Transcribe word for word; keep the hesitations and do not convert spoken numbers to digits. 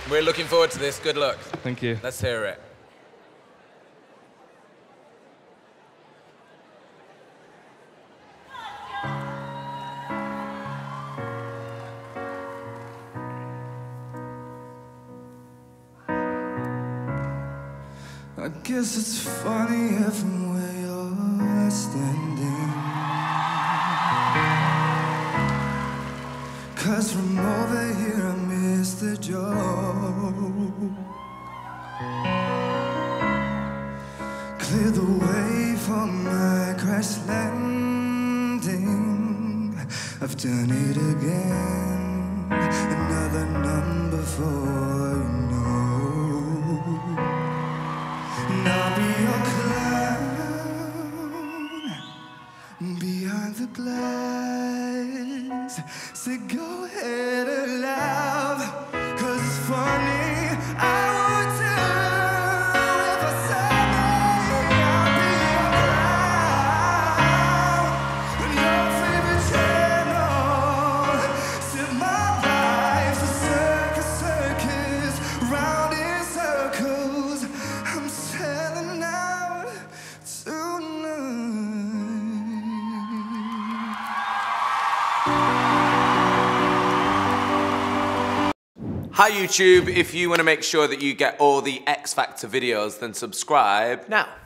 We're looking forward to this. Good luck. Thank you. Let's hear it. I guess it's funny here from where you're standing, 'cause from over here I miss the joke. Clear the way for my crash landing. I've done it again, another number for you know. I'll be your clown behind the glass. So go ahead and laugh, 'cause it's funny. I would too if I said I'll be your clown on your favorite channel. Said my life's a circus, circus, round in circles. I'm selling out tonight. Hi YouTube, if you want to make sure that you get all the X Factor videos, then subscribe now.